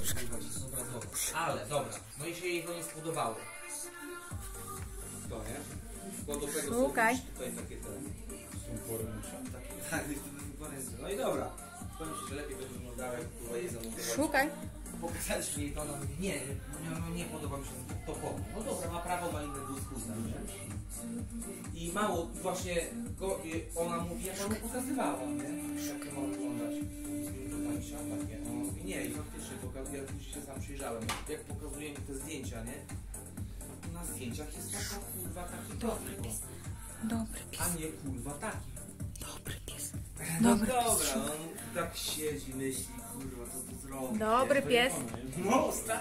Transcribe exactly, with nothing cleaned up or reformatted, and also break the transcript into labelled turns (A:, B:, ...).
A: Ale dobra, no i się jej to nie spodobało. To nie? Bo do tego
B: Szukaj.
A: są tutaj takie te... Są poręcze? Tak, poręcze. No i dobra. Powiem ci, że lepiej będzie wyglądało, jak kurwa jej zamontować.
B: Szukaj.
A: Pokazać mi jej to, ona mówi, nie, nie, nie, nie podoba mi się to po. No dobra, ma prawo, ma inny gust, nie? I mało, właśnie go, ona mówi, ja panu pokazywała, nie? Jak to ma wyglądać. Tańsza, takie. Ona mówi, nie, i faktycznie, ja już się sam przyjrzałem, jak pokazuję mi te zdjęcia, nie? Na zdjęciach jest taka kurwa taki dobry pies.
B: Dobry pies.
A: A nie kurwa taki.
B: Dobry pies.
A: No
B: Dobry
A: dobra,
B: pies.
A: on tak siedzi, myśli, kurwa, co to zrobić.
B: Dobry pies.
A: No,